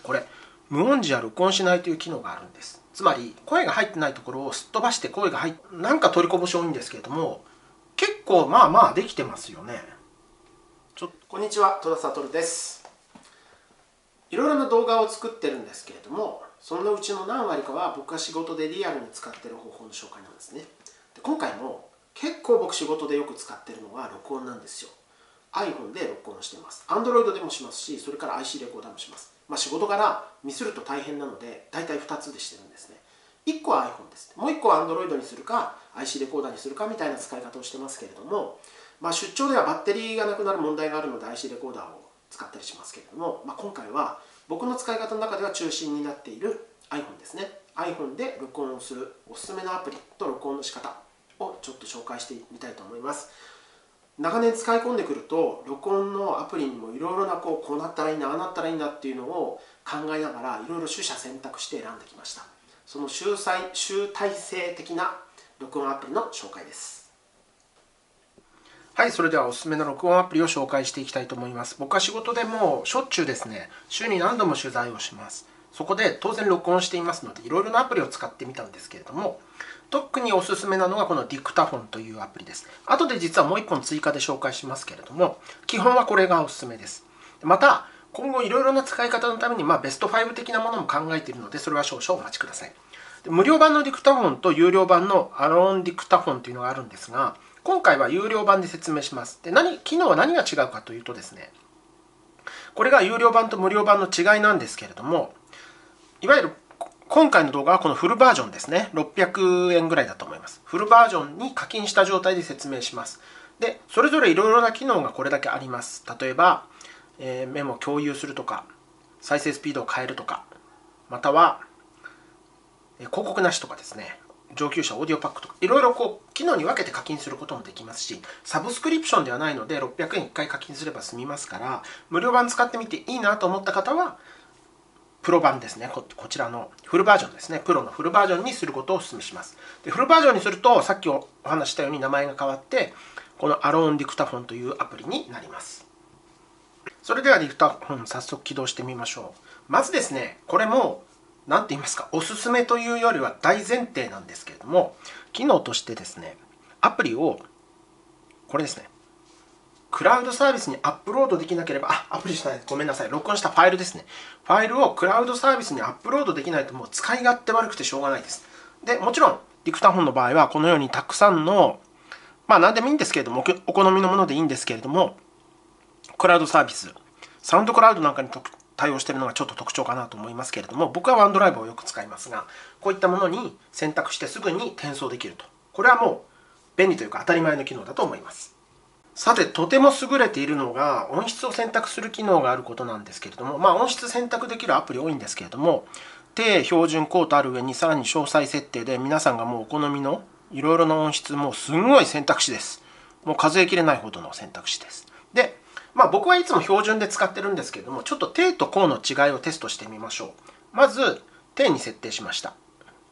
これ無音時は録音しないという機能があるんです。つまり声が入ってないところをすっ飛ばして声が入ってなんか取りこぼし多いんですけれども、結構まあまあできてますよね。こんにちは、戸田悟です。いろいろな動画を作ってるんですけれども、そのうちの何割かは僕が仕事でリアルに使ってる方法の紹介なんですね。で今回も結構僕仕事でよく使ってるのが録音なんですよ。iPhone で録音してます。Android でもしますし、それから IC レコーダーもします。仕事柄ミスると大変なので、大体2つでしてるんですね。1個は iPhone です。もう1個は Android にするか、IC レコーダーにするかみたいな使い方をしてますけれども、出張ではバッテリーがなくなる問題があるので IC レコーダーを使ったりしますけれども、今回は僕の使い方の中では中心になっている iPhone ですね。iPhone で録音をするおすすめのアプリと録音の仕方をちょっと紹介してみたいと思います。長年使い込んでくると、録音のアプリにもいろいろなこうなったらいいな、ああなったらいいなっていうのを考えながらいろいろ取捨選択して選んできました。その集大成的な録音アプリの紹介です。はい、それではおすすめの録音アプリを紹介していきたいと思います。僕は仕事でもしょっちゅうですね、週に何度も取材をします。そこで当然録音していますので、いろいろなアプリを使ってみたんですけれども、特におすすめなのがこのディクタフォンというアプリです。後で実はもう1本追加で紹介しますけれども、基本はこれがおすすめです。また、今後いろいろな使い方のためにベスト5的なものも考えているので、それは少々お待ちください。無料版のディクタフォンと有料版のアローンディクタフォンというのがあるんですが、今回は有料版で説明します。で、機能は何が違うかというとですね、これが有料版と無料版の違いなんですけれども、いわゆる今回の動画はこのフルバージョンですね。600円ぐらいだと思います。フルバージョンに課金した状態で説明します。で、それぞれいろいろな機能がこれだけあります。例えば、メモを共有するとか、再生スピードを変えるとか、または、広告なしとかですね、上級者オーディオパックとか、いろいろ機能に分けて課金することもできますし、サブスクリプションではないので600円1回課金すれば済みますから、無料版使ってみていいなと思った方は、プロ版ですね、こちらのフルバージョンですね、プロのフルバージョンにすることをお勧めします。でフルバージョンにすると、さっきお話したように名前が変わって、このアローンディクタフォンというアプリになります。それではディクタフォン早速起動してみましょう。まずですね、これも何て言いますか、おすすめというよりは大前提なんですけれども、機能としてですね、アプリをこれですね、クラウドサービスにアップロードできなければ、アプリじゃない、ごめんなさい、録音したファイルですね。ファイルをクラウドサービスにアップロードできないともう使い勝手悪くてしょうがないです。で、もちろん、ディクタフォンの場合はこのようにたくさんの、何でもいいんですけれども、お好みのものでいいんですけれども、クラウドサービス、サウンドクラウドなんかに対応しているのがちょっと特徴かなと思いますけれども、僕はワンドライブをよく使いますが、こういったものに選択してすぐに転送できると。これはもう便利というか当たり前の機能だと思います。さて、とても優れているのが音質を選択する機能があることなんですけれども、音質選択できるアプリ多いんですけれども、低標準高とある上にさらに詳細設定で皆さんがもうお好みのいろいろな音質、もうすごい選択肢です。もう数えきれないほどの選択肢です。で、僕はいつも標準で使ってるんですけれども、ちょっと低と高の違いをテストしてみましょう。まず、低に設定しました。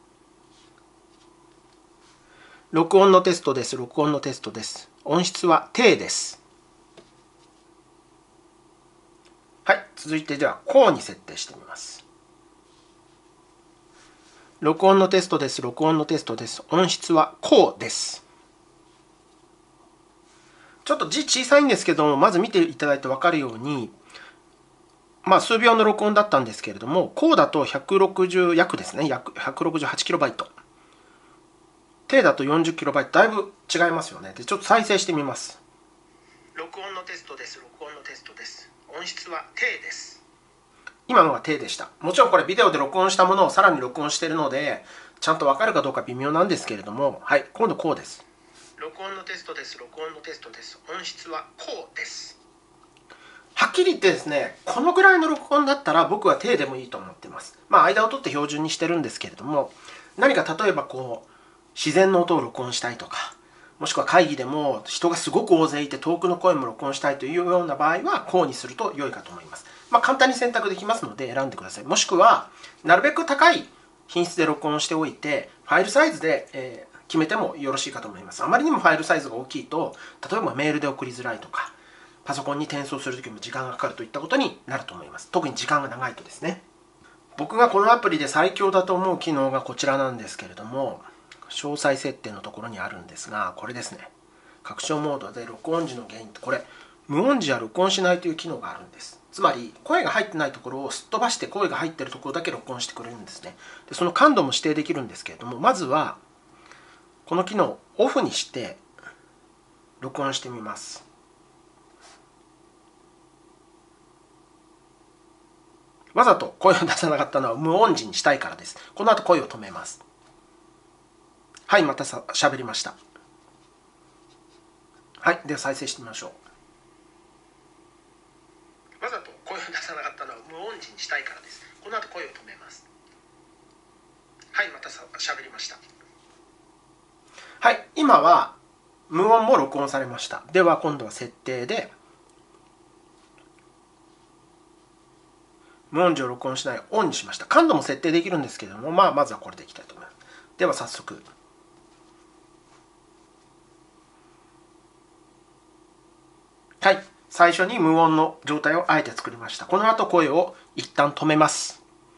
録音のテストです。録音のテストです。音質は低です。はい、続いてでは高に設定してみます。録音のテストです。録音のテストです。音質は高です。ちょっと字小さいんですけども、まず見ていただいて分かるように、数秒の録音だったんですけれども、高だと160約ですね、約 168KB。低だと 40KB、だいぶ違いますよね。で、ちょっと再生してみます。録音のテストです。録音のテストです。音質は低です。今のは低でした。もちろんこれビデオで録音したものをさらに録音しているので、ちゃんと分かるかどうか微妙なんですけれども、はい、今度こうです。録音のテストです。録音のテストです。音質はこうです。はっきり言ってですね、このぐらいの録音だったら僕は低でもいいと思っています。間を取って標準にしてるんですけれども、何か例えば自然の音を録音したいとか、もしくは会議でも人がすごく大勢いて遠くの声も録音したいというような場合はこうにすると良いかと思います。簡単に選択できますので選んでください。もしくはなるべく高い品質で録音しておいて、ファイルサイズで決めてもよろしいかと思います。あまりにもファイルサイズが大きいと、例えばメールで送りづらいとか、パソコンに転送するときも時間がかかるといったことになると思います。特に時間が長いとですね。 僕がこのアプリで最強だと思う機能がこちらなんですけれども、詳細設定のところにあるんですが、これですね。拡張モードで録音時の原因、これ無音時は録音しないという機能があるんです。つまり声が入ってないところをすっ飛ばして声が入っているところだけ録音してくれるんですね。でその感度も指定できるんですけれども、まずはこの機能をオフにして録音してみます。わざと声を出さなかったのは無音時にしたいからです。この後声を止めます。はい、また喋りました。はい、では再生してみましょう。わざと声を出さなかったのは無音時にしたいからです。この後声を止めます。はい、また喋りました。はい、今は無音も録音されました。では今度は設定で無音時を録音しないオンにしました。感度も設定できるんですけれども、まずはこれでいきたいと思います。では早速。はい、最初に無音の状態をあえて作りました。この後声を一旦止めます。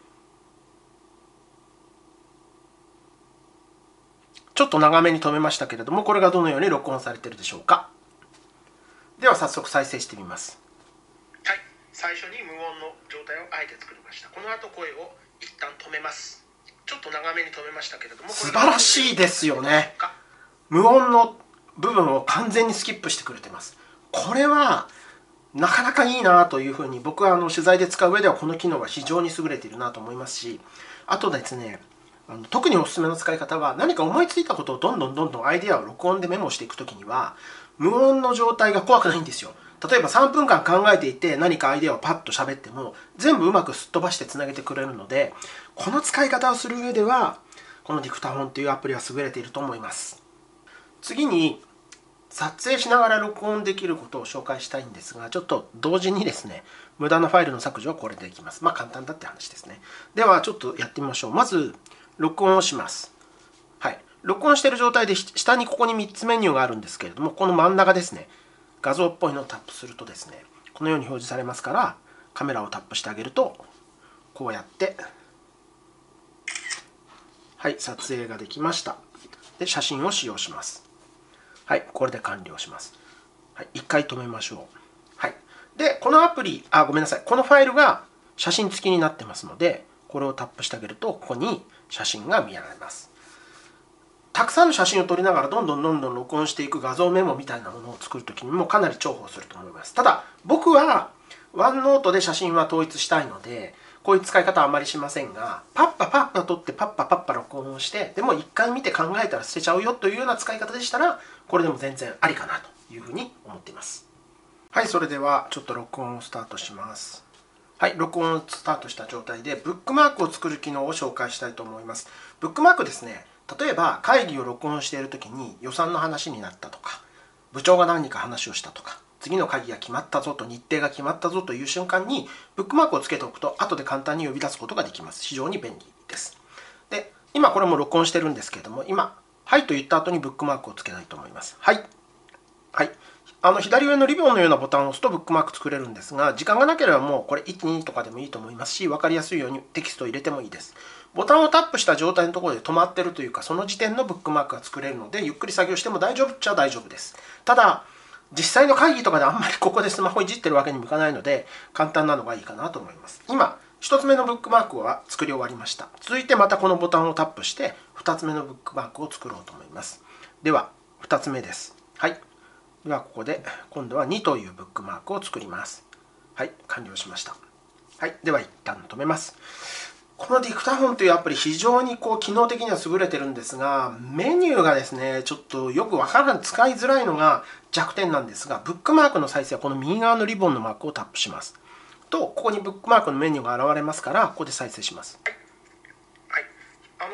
ちょっと長めに止めましたけれども、これがどのように録音されているでしょうか。では早速再生してみます。はい、最初に無音の状態をあえて作りました。この後声を一旦止めます。ちょっと長めに止めましたけれども、素晴らしいですよね。無音の部分を完全にスキップしてくれてます。これはなかなかいいなというふうに僕は取材で使う上ではこの機能が非常に優れているなと思いますし、あとですね、特におすすめの使い方は、何か思いついたことをどんどんアイデアを録音でメモしていくときには無音の状態が怖くないんですよ。例えば3分間考えていて何かアイデアをパッと喋っても全部うまくすっ飛ばしてつなげてくれるので、この使い方をする上ではこのディクタフォンというアプリは優れていると思います。次に撮影しながら録音できることを紹介したいんですが、ちょっと同時にですね、無駄なファイルの削除はこれでできます。簡単だって話ですね。ではちょっとやってみましょう。まず録音をします。はい、録音している状態で下にここに3つメニューがあるんですけれども、この真ん中ですね、画像っぽいのをタップするとですね、このように表示されますから、カメラをタップしてあげるとこうやってはい撮影ができました。で写真を使用します。はい、これで完了します。はい、1回止めましょう。はい、でこのアプリごめんなさい、このファイルが写真付きになってますので、これをタップしてあげるとここに写真が見られます。たくさんの写真を撮りながらどんどん録音していく画像メモみたいなものを作るときにもかなり重宝すると思います。ただ僕はワンノートで写真は統一したいので、こういう使い方はあまりしませんが、パッパ撮ってパッパ録音をして、でも1回見て考えたら捨てちゃうよというような使い方でしたら、これでも全然ありかなというふうに思っています。はい、それではちょっと録音をスタートします。はい、録音をスタートした状態でブックマークを作る機能を紹介したいと思います。ブックマークですね、例えば会議を録音しているときに予算の話になったとか、部長が何か話をしたとか、次の会議が決まったぞと、日程が決まったぞという瞬間にブックマークをつけておくと後で簡単に呼び出すことができます。非常に便利です。で、今これも録音してるんですけれども、今はいと言った後にブックマークをつけたいと思います。はい、はい、左上のリボンのようなボタンを押すとブックマーク作れるんですが、時間がなければもうこれ1、2とかでもいいと思いますし、分かりやすいようにテキストを入れてもいいです。ボタンをタップした状態のところで止まってるというか、その時点のブックマークが作れるので、ゆっくり作業しても大丈夫っちゃ大丈夫です。ただ、実際の会議とかであんまりここでスマホいじってるわけにもいかないので、簡単なのがいいかなと思います。今、1つ目のブックマークは作り終わりました。続いてまたこのボタンをタップして、2つ目のブックマークを作ろうと思います。では、2つ目です。はい。ではここで今度は2というブックマークを作ります。はい、完了しました。はい、では一旦止めます。このディクタフォンというアプリ、非常に機能的には優れてるんですが、メニューがですね、ちょっとよくわからない、使いづらいのが弱点なんですが、ブックマークの再生はこの右側のリボンのマークをタップします。と、ここにブックマークのメニューが現れますから、ここで再生します。はい、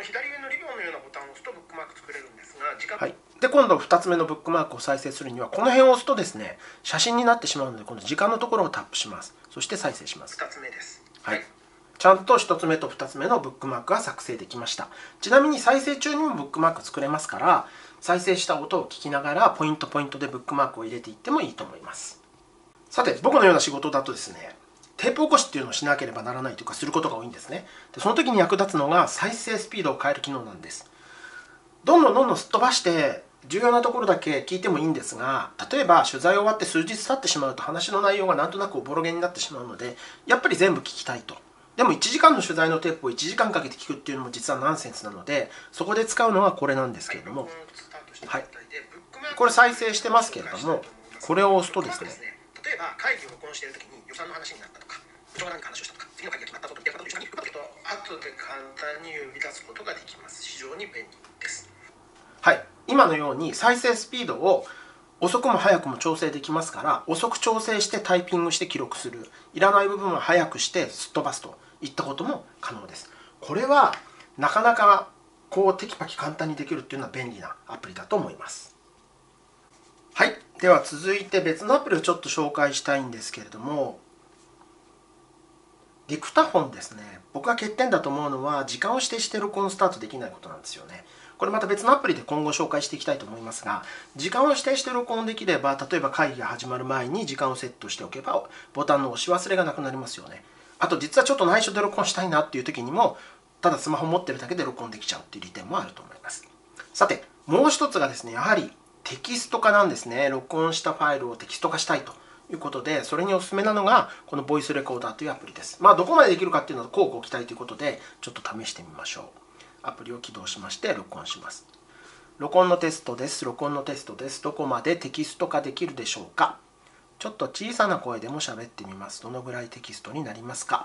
左上のリボンのようなボタンを押すとブックマーク作れるんですが、時間、はい、で今度2つ目のブックマークを再生するには、この辺を押すとですね、写真になってしまうので、この時間のところをタップします。そして再生します。2つ目です。はい、ちゃんと1つ目と2つ目のブックマークが作成できました。ちなみに再生中にもブックマーク作れますから、再生した音を聞きながらポイントでブックマークを入れていってもいいと思います。さて、僕のような仕事だとですね、 テープ起こしっていうのをしなければならないというかすることが多いんですね。でその時に役立つのが再生スピードを変える機能なんです。どんどんすっ飛ばして重要なところだけ聞いてもいいんですが、例えば取材終わって数日経ってしまうと話の内容がなんとなくおぼろげになってしまうので、やっぱり全部聞きたいと。でも1時間の取材のテープを1時間かけて聞くっていうのも実はナンセンスなので、そこで使うのはこれなんですけれども、はい、これ再生してますけれども、これを押すとですね、 例えば会議を録音しているときに予算の話になったとか、部長が何か話をしたとか、次の会議が決まったぞと言ってる方と一緒に後で簡単に呼び出すことができます。非常に便利です。 はい、今のように再生スピードを遅くも速くも調整できますから、遅く調整してタイピングして記録する、いらない部分は速くしてすっ飛ばすといったことも可能です。これはなかなかテキパキ簡単にできるっていうのは便利なアプリだと思います。はい、では続いて別のアプリをちょっと紹介したいんですけれども、ディクタフォンですね。僕が欠点だと思うのは時間を指定して録音スタートできないことなんですよね。これまた別のアプリで今後紹介していきたいと思いますが、時間を指定して録音できれば、例えば会議が始まる前に時間をセットしておけばボタンの押し忘れがなくなりますよね。あと実はちょっと内緒で録音したいなっていう時にも、ただスマホ持ってるだけで録音できちゃうっていう利点もあると思います。さてもう一つがですね、やはりテキスト化なんですね。録音したファイルをテキスト化したいということで、それにおすすめなのがこのボイスレコーダーというアプリです。どこまでできるかっていうのは乞うご期待ということで、ちょっと試してみましょう。アプリを起動しまして録音します。録音のテストです。録音のテストです。どこまでテキスト化できるでしょうか。ちょっと小さな声でも喋ってみます。どのぐらいテキストになりますか。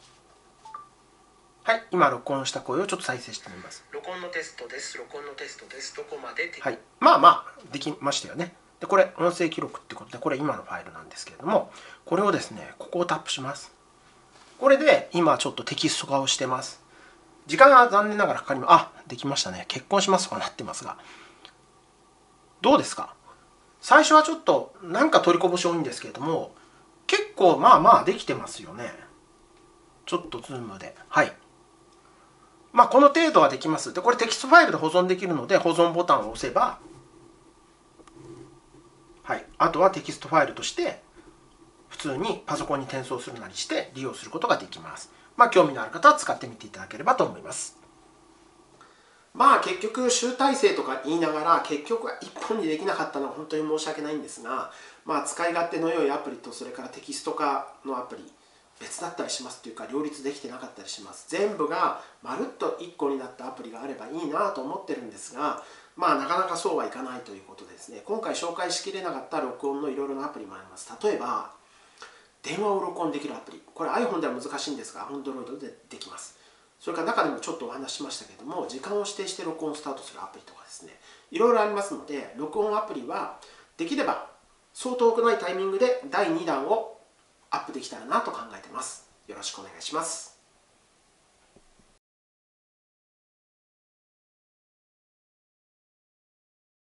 はい、今録音した声をちょっと再生してみます。 録音のテストです。録音のテストです。どこまではい、できましたよね。でこれ音声記録ってことで、これ今のファイルなんですけれども、これをですね、ここをタップします。これで今ちょっとテキスト化をしてます。時間が残念ながらかかります。できましたね。結婚しますとかなってますが、どうですか。最初はちょっとなんか取りこぼし多いんですけれども、結構できてますよね。ちょっとズームで、はい、この程度はできます。でこれテキストファイルで保存できるので、保存ボタンを押せば、はい、あとはテキストファイルとして普通にパソコンに転送するなりして利用することができます。興味のある方は使ってみていただければと思います。結局集大成とか言いながら結局は一本にできなかったのは本当に申し訳ないんですが、使い勝手の良いアプリとそれからテキスト化のアプリ別だったりしますというか、両立できてなかったりします。全部がまるっと1個になったアプリがあればいいなと思ってるんですが、なかなかそうはいかないということでですね、今回紹介しきれなかった録音のいろいろなアプリもあります。例えば電話を録音できるアプリ、これ iPhone では難しいんですが Android でできます。それから中でもちょっとお話ししましたけれども、時間を指定して録音スタートするアプリとかですね、いろいろありますので、録音アプリはできればそう遠くないタイミングで第2弾をアップできたらなと考えています。よろしくお願いします。